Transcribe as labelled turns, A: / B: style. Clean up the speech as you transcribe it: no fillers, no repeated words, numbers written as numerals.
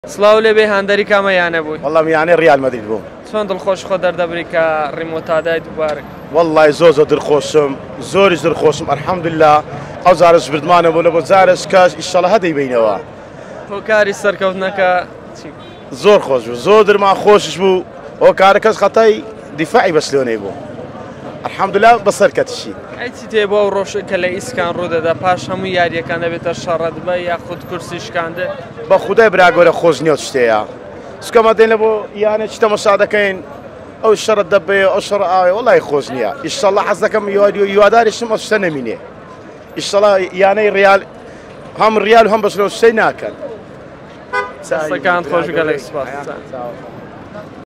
A: سلااو لێبێ هەندەری کامەیانە بووی؟
B: والله میانەی ریال مەدرید بووم.
A: چۆن دڵخۆش خۆ دەردەبری کە ڕیمۆتادای دووبارە؟
B: والله زۆر دڵخۆشم، زۆریش دڵخۆشم ئەلحەمدولیلا. ئەو جارش بردمانە بوو لە بۆ جارش کاش ئیشەڵا هەدەیبینەوە.
A: هۆکاری سەرکەوتنەکە
B: زۆر خۆش بوو، زۆر دڵمان خۆشش بوو. ئەو کارەکەش خەتای دیفاعی بەسلۆنەی بوو. ئەلحەمدولیلا بەسەر کەتشی.
A: ئەیچی تێ بۆ ئەو ڕۆژە کە لە ئیسکان ڕوودەدا پاش هەموو یاریەکان دەبێتە شەڕەتبە یاخود کورسی شکاندە؟
B: بە خودای براگۆرە خۆش نییە شتەیە. سکەمە دێن لە بۆ یانە چ تەماشا دەکەین ئەو شەڕەت دەبێ ئەو شەڕ ئاوێ وڵی خۆش نییە. ئیشەڵا حەز دەکەم یواداریشم ئەو شتە نەمینێ. ئیشەڵا یانەی ریال هەم ریال و هەم بەسلۆ شتەی ناکەن.
A: دەستەکان خۆش گەلێک سوپاس.